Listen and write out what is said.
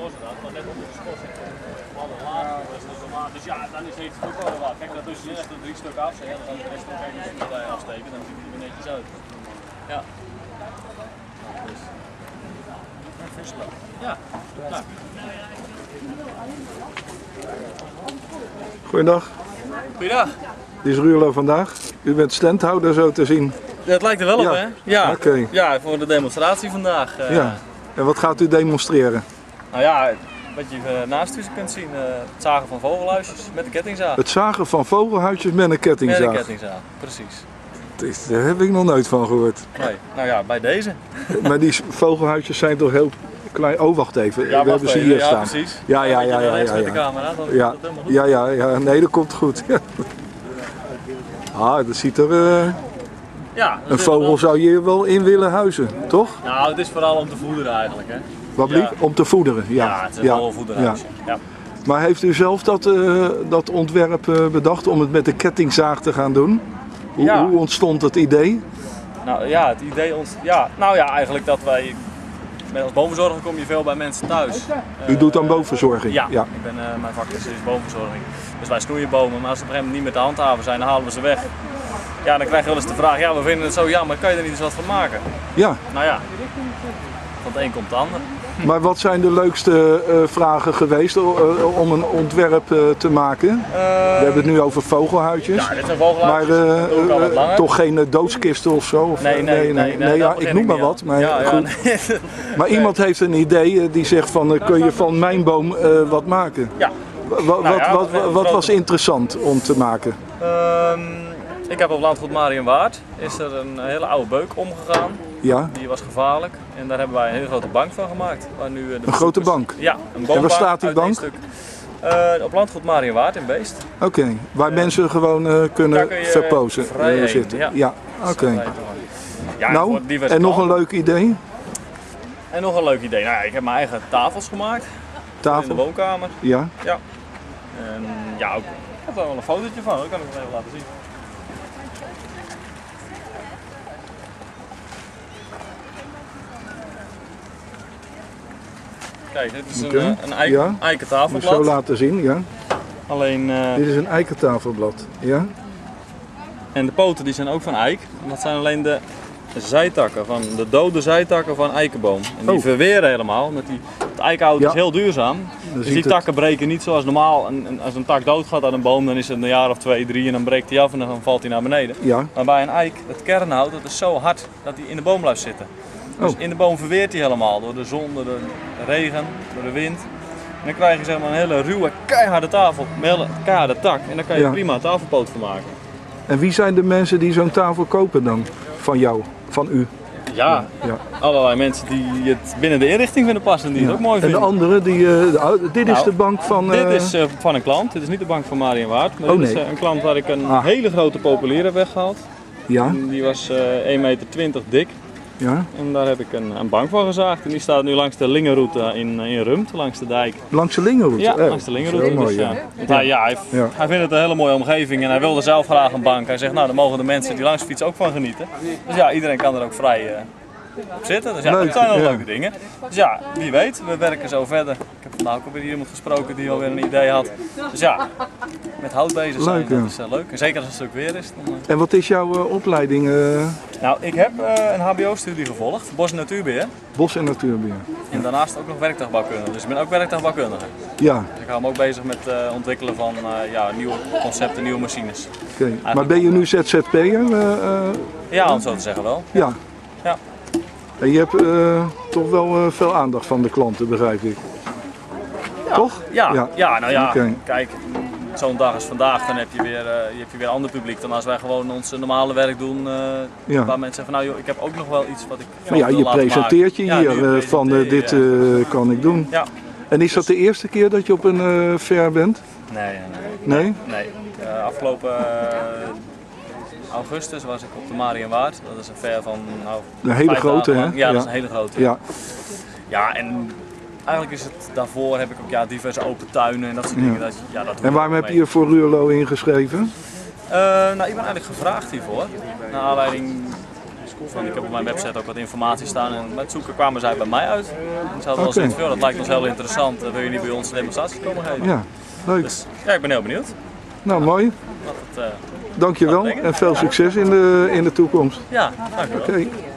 was dat, maar net onder de schot zit. Dus ja, dan is het ook wel wat. Kijk, dat dus echt 3 stukken af, dan gaan de rest ook even bij afsteken, dan ziet het er netjes uit. Ja. Ja. Ja. Goeiedag. Goeiedag. Dit is Ruurlo vandaag. U bent standhouder zo te zien. Dat lijkt er wel op, hè? Ja. Okay. Ja, voor de demonstratie vandaag. Ja. En wat gaat u demonstreren? Nou ja, wat je naast u kunt zien, het zagen van vogelhuisjes met een kettingzaag. Het zagen van vogelhuisjes met een kettingzaag? Met een kettingzaag, precies. Daar heb ik nog nooit van gehoord. Nee, nou ja, bij deze. Maar die vogelhuisjes zijn toch heel klein. Oh, wacht even. Ja, we hebben ze hier staan. Precies. Ja, met de camera, dan ja. dat helemaal goed. Ja, nee, dat komt goed. Ah, dat ziet er... Ja, een vogel zou je hier wel in willen huizen, toch? Nou, het is vooral om te voederen eigenlijk, hè. Wat blieft? Ja. Om te voederen, ja. Ja, het is wel een voederhuisje. Ja. Maar heeft u zelf dat ontwerp bedacht om het met de kettingzaag te gaan doen? Hoe ontstond het idee? Nou ja, het idee eigenlijk dat wij... Als boomverzorger kom je veel bij mensen thuis. U doet dan boomverzorging? Ja. Mijn vak is boomverzorging. Dus wij snoeien bomen, maar als ze op een gegeven moment niet meer te handhaven zijn, dan halen we ze weg. Ja, dan krijg je wel eens de vraag, ja, we vinden het zo jammer, kan je er niet eens wat van maken? Ja. Nou ja, van het een komt het ander. Maar wat zijn de leukste vragen geweest om een ontwerp te maken? We hebben het nu over vogelhuisjes. Ja, dit zijn vogelhuisjes. Maar toch geen doodskisten of zo? Of, nee, ja, ik noem maar wat. Maar, goed. Maar iemand heeft een idee die zegt van, kun je van mijn boom wat maken? Ja. Wat was interessant om te maken? Ik heb op landgoed Mariënwaard is er een hele oude beuk omgegaan. Ja. Die was gevaarlijk en daar hebben wij een hele grote bank van gemaakt. Waar nu een grote bank? Ja, een boombank. En waar staat die bank? Op landgoed Mariënwaard in Beest. Oké, waar mensen gewoon kunnen verpozen zitten? Ja, oké. Ja, nou, en nog een leuk idee? En nog een leuk idee. Nou, ik heb mijn eigen tafels gemaakt. Tafel? In de woonkamer. Ja. Ja. En ja, ik heb er wel een fotootje van, dat kan ik nog even laten zien. Kijk, dit is een eiken tafelblad. Moet zo laten zien, ja. Alleen, dit is een eiken tafelblad, ja. En de poten die zijn ook van eik. En dat zijn alleen de zijtakken, de dode zijtakken van eikenboom. En die verweren helemaal. Het eikenhout is heel duurzaam. Dus die takken breken niet zoals normaal. Als een tak doodgaat aan een boom, dan is het een jaar of 2, 3 en dan breekt hij af en dan valt hij naar beneden. Ja. Maar bij een eik, het kernhout, dat is zo hard dat hij in de boom blijft zitten. Dus in de boom verweert hij helemaal door de zon, door de regen, door de wind. En dan krijg je zeg maar een hele ruwe, keiharde tafel, een hele keiharde tak. En daar kan je prima een tafelpoot van maken. En wie zijn de mensen die zo'n tafel kopen dan? Van jou, van u? Ja, allerlei mensen die het binnen de inrichting vinden passen, die het ook mooi vinden. En de anderen, dit is de bank van... Dit is van een klant, dit is niet de bank van Mariënwaard. Maar dit is een klant waar ik een hele grote populier heb weggehaald. Ja. En die was 1,20 meter dik. Ja. En daar heb ik een bank van gezaagd en die staat nu langs de Lingenroute in Rumpt, langs de dijk. Langs de Lingenroute? Ja, langs de Lingenroute. Heel mooi, hij vindt het een hele mooie omgeving en hij wilde zelf graag een bank. Hij zegt, nou dan mogen de mensen die langs fietsen ook van genieten. Dus ja, iedereen kan er ook vrij op zitten. Dus ja, dat zijn wel leuke dingen. Dus ja, wie weet, we werken zo verder. Ik heb vandaag ook alweer iemand gesproken die alweer een idee had. Dus ja, met hout bezig zijn, dat is leuk. En zeker als het stuk weer is. Dan, En wat is jouw opleiding? Nou, ik heb een hbo-studie gevolgd, bos- en natuurbeheer. Bos- en natuurbeheer. En daarnaast ook nog werktuigbouwkunde, dus ik ben ook werktuigbouwkundige. Ja. Dus ik hou me ook bezig met het ontwikkelen van nieuwe concepten, nieuwe machines. Oké. Maar ben je nu ZZP'er? Ja, om zo te zeggen wel. Ja. En je hebt toch wel veel aandacht van de klanten, begrijp ik. Ja. Toch? Ja, nou ja, kijk, zo'n dag als vandaag, dan heb je weer ander publiek dan als wij gewoon ons normale werk doen. Waar mensen zeggen van nou joh, ik heb ook nog wel iets wat ik wil laten maken. Je presenteert je hier van dit kan ik doen. Ja. En is dat de eerste keer dat je op een fair bent? Nee? Afgelopen augustus was ik op de Mariënwaard. Dat is een fair van een hele grote, hè? Ja, dat is een hele grote. Ja, en eigenlijk is het daarvoor heb ik ook diverse open tuinen en dat soort dingen. En waarom heb je je voor Ruurlo ingeschreven? Nou, ik ben eigenlijk gevraagd hiervoor. Naar aanleiding Want ik heb op mijn website ook wat informatie staan en met zoeken kwamen zij bij mij uit. Ze hadden wel zoiets van, dat lijkt ons heel interessant, wil je niet bij ons een demonstratie komen geven? Ja, leuk. Dus ja, ik ben heel benieuwd. Nou, mooi. Dankjewel en veel succes in de toekomst. Ja, dankjewel. Oké.